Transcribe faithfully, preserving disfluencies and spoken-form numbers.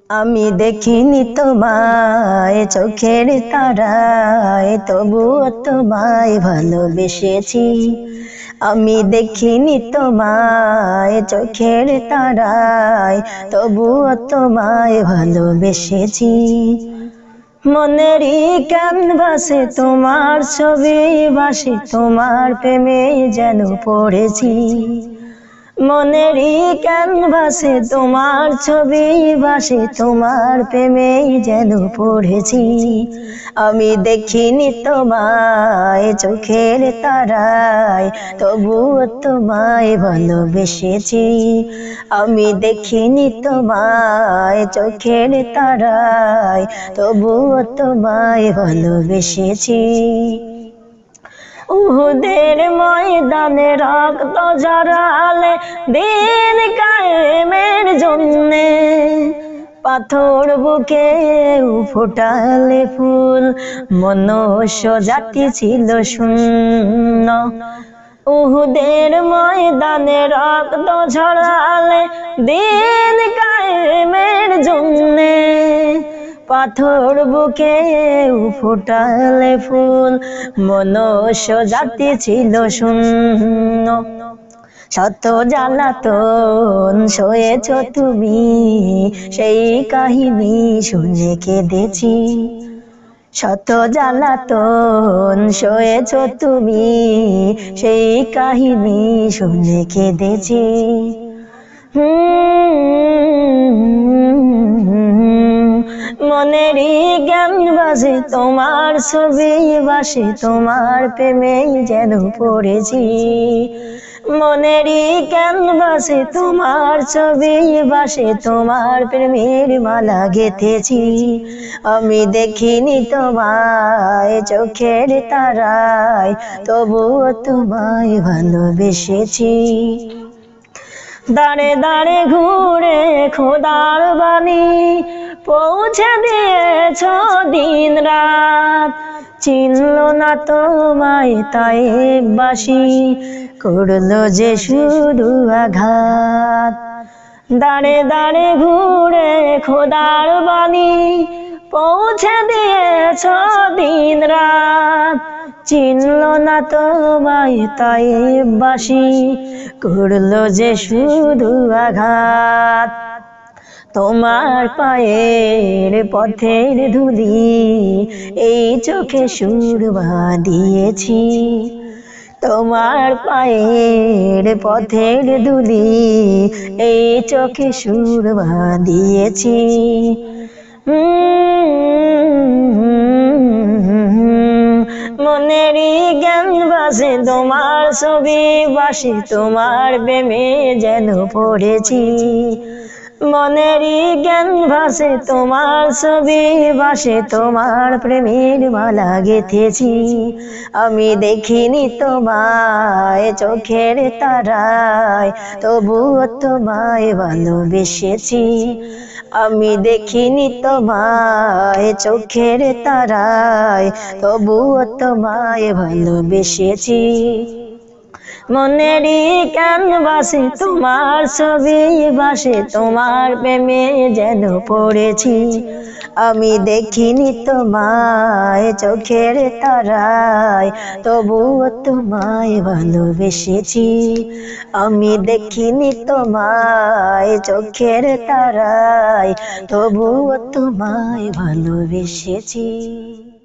আমি দেখিনি তোমায় চোখের তারায়, তবুও তোমায় ভালোবেসেছি। আমি দেখিনি তোমায় চোখের তারায়, তবুও তোমায় ভালোবেসেছি। মনেরই ক্যানভাসে তোমার ছবি ভাসে, তোমার প্রেমে যেন পড়েছি। মনেরই ক্যানভাসে তোমার ছবি ভাসে, তোমার প্রেমে যেন পড়েছি। আমি দেখিনি তোমায় চোখের তারায়, তবুও তোমায় ভালোবেসেছি। আমি দেখিনি তোমায় চোখের তারায়, তবুও তোমায় ভালোবেসেছি। উহুদের ময়দানে রক্ত ঝরালে দিন কায়েমের জন্যে, পাথর বুকে ফোটালে ফুল, মনুষ্য জাতি ছিল শূন্য। উহুদের ময়দানে রক্ত ঝরালে দিন কায়েমের জন্যে, পাথর বুকে ফোটালে ফুল, মনুষ্য জাতি ছিল শূন্য। শত জ্বালাতন সয়েছ তুমি, সেই কাহিনী শুনে কেঁদেছি। শত জ্বালাতন সয়েছ তুমি, সেই কাহিনী শুনে কেঁদেছি। মনেরই জ্ঞান বাজে তোমার ছবি ভাসে, তোমার প্রেমে যেন পড়েছি। মনেরই জ্ঞান বাজে তোমার ছবি ভাসে, তোমার প্রেমের মালা গেঁথেছি। আমি দেখিনি তোমায় চোখের তারায়, তবুও তোমায় ভালোবেসেছি। দাঁড়ে দাঁড়ে ঘুরে খোদার বাণী পৌঁছে দিয়েছ দিন রাত, চিনল না তোমায় তায়েববাসী, করলো যে শুধু আঘাত। দাঁড়ে দাঁড়ে ঘুরে খোদার বাণী পৌঁছে দিয়েছ দিন রাত, চিনল না তোমায় তায়েববাসী, করলো যে শুধু আঘাত। তোমার পায়ের পথের ধুলি এই চোখে সুরমা দিয়েছি। তোমার পায়ের পথের ধুলি এই চোখে সুরমা দিয়েছি। মনেরই জ্ঞান বাজে তোমার ছবি ভাসে, তোমার প্রেমে যেন পড়েছি। মনেরই জ্ঞান ভাসে তোমার ছবি ভাসে, তোমার প্রেমের মালা গেঁথেছি। আমি দেখিনি তোমায় চোখের তারায়, তবুও তোমায় ভালোবেসেছি। আমি দেখিনি তোমায় চোখের তারায়, তবুও তোমায় ভালোবেসেছি। মনেরই ক্যানভাসে তোমার ছবি ভাসে, তোমার প্রেমে যেন পড়েছি। আমি দেখিনি তোমায় চোখের তারায়, তবুও তোমায় ভালোবেসেছি। আমি দেখিনি তোমায় চোখের তারায়, তবুও তোমায় ভালোবেসেছি।